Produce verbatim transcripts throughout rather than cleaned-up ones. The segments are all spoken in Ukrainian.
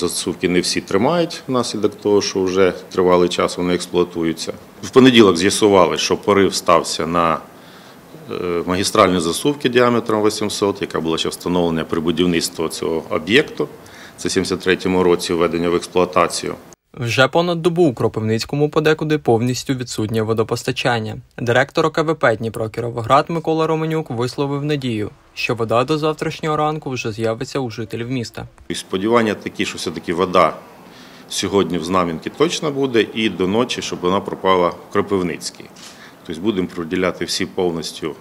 водозасувки не всі тримають внаслідок того, що вже тривалий час вони експлуатуються. В понеділок з'ясували, що порив стався на магістральні засувки діаметром вісімсот, яка була ще встановлена при будівництві цього об'єкту. Це в сімдесят третьому році введення в експлуатацію. Вже понад добу у Кропивницькому подекуди повністю відсутнє водопостачання. Директор О Ка В Пе Дніпро-Кіровоград Микола Романюк висловив надію, що вода до завтрашнього ранку вже з'явиться у жителів міста. І сподівання такі, що все-таки вода сьогодні в Знам'янці точно буде і до ночі, щоб вона пропала в Кропивницький. Тобто будемо приділяти всі повністю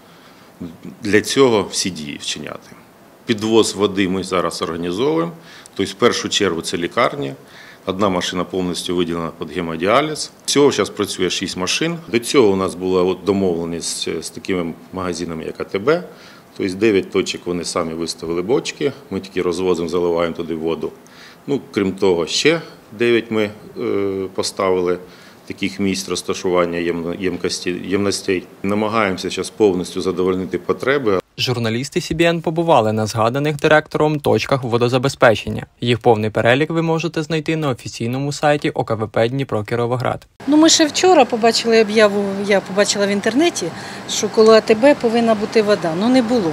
для цього всі дії вчиняти. Підвоз води ми зараз організовуємо. Тобто в першу чергу це лікарні. Одна машина повністю виділена під гемодіаліз. Всього зараз працює шість машин. До цього у нас була домовленість з такими магазинами, як А Те Бе. Тобто дев'ять точок вони самі виставили бочки, ми тільки розвозимо, заливаємо туди воду. Ну, крім того, ще дев'ять ми е, поставили таких місць розташування ємностей. Намагаємося зараз повністю задовольнити потреби. Журналісти Сі Бі Ен побували на згаданих директором точках водозабезпечення. Їх повний перелік ви можете знайти на офіційному сайті О Ка В Пе Дніпро-Кіровоград. Ну, ми ще вчора побачили об'яву, я побачила в інтернеті, що коло А Те Бе повинна бути вода. Ну, не було.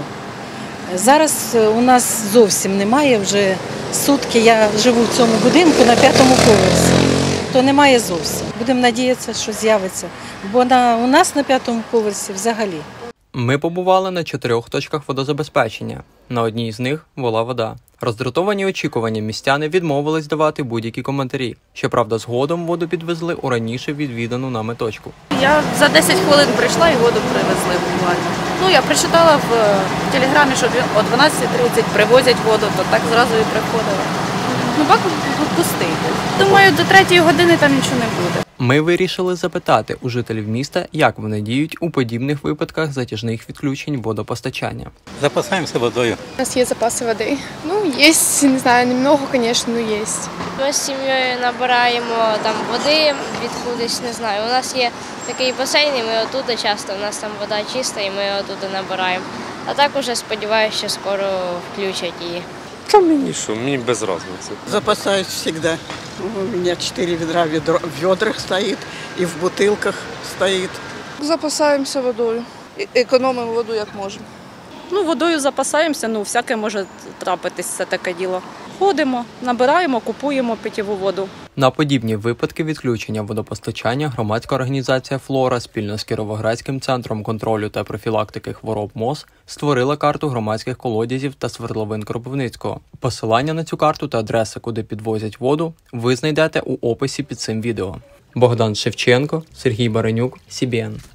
Зараз у нас зовсім немає, вже сутки я живу в цьому будинку на п'ятому поверсі, то немає зовсім. Будемо сподіватися, що з'явиться, бо на, у нас на п'ятому поверсі взагалі. Ми побували на чотирьох точках водозабезпечення. На одній з них була вода. Роздратовані очікуванням містяни відмовились давати будь-які коментарі. Щоправда, згодом воду підвезли у раніше відвідану нами точку. Я за десять хвилин прийшла і воду привезли буквально. Ну, я прочитала в телеграмі, що о дванадцятій тридцять привозять воду, то так зразу і приходила. Ну, бак пустий. Думаю, до третьої години там нічого не буде. Ми вирішили запитати у жителів міста, як вони діють у подібних випадках затяжних відключень водопостачання. Запасаємося водою. У нас є запаси води. Ну, є, не знаю, немного, звісно, але є. Ми з сім'єю набираємо там води відкудись, не знаю. У нас є такий басейн, і ми оттуда часто, у нас там вода чиста, і ми оттуда набираємо. А так уже сподіваюся, що скоро включать її. Та мені що, мені без різниці. Запасаюсь всегда. У меня четыре ведра в ведрах стоит и в бутылках стоит. Запасаємося водою. Економимо воду як можемо. Ну, водою запасаємося, ну, всяке може трапитись, це таке діло. Ходимо, набираємо, купуємо питьову воду. На подібні випадки відключення водопостачання громадська організація «Флора» спільно з Кіровоградським центром контролю та профілактики хвороб М О З створила карту громадських колодязів та свердловин Кропивницького. Посилання на цю карту та адреси, куди підвозять воду, ви знайдете у описі під цим відео. Богдан Шевченко, Сергій Баранюк, Сі Бі Ен.